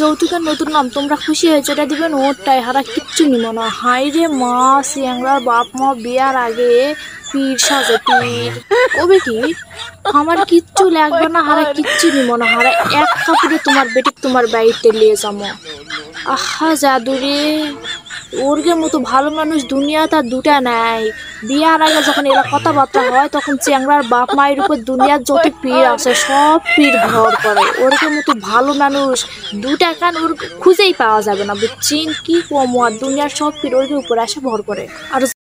যৌতুকের নতুন নাম তোমরা খুশি হয়েছে, এটা দিবেন ওরটাই, হারা কিচ্ছু নিব না। হাই রে মা, সিয়াংরার বাপ মা বিয়ার আগে পীর সাজে পীর। কবে কি আমার কিচ্ছু লাগবে না, হারা কিচ্ছু নিব না, হারা এক কাপড়ে তোমার বেটিক তোমার বাড়িতে নিয়ে যাবো। আহা জাদুরে, ওরগে মতো ভালো মানুষ দুনিয়া তার দুটা নাই। বিয়ার আগে যখন এরা কথাবার্তা হয় তখন চ্যাংড়ার বাপ মায়ের উপর দুনিয়ার যত পীর আছে সব পীর ভর করে। ওরগে মতো ভালো মানুষ দুটা কান ওর খুঁজেই পাওয়া যাবে না, বুঝছিন? কি কম আর দুনিয়ার সব পীর ওরগে উপরে এসে ভর করে। আর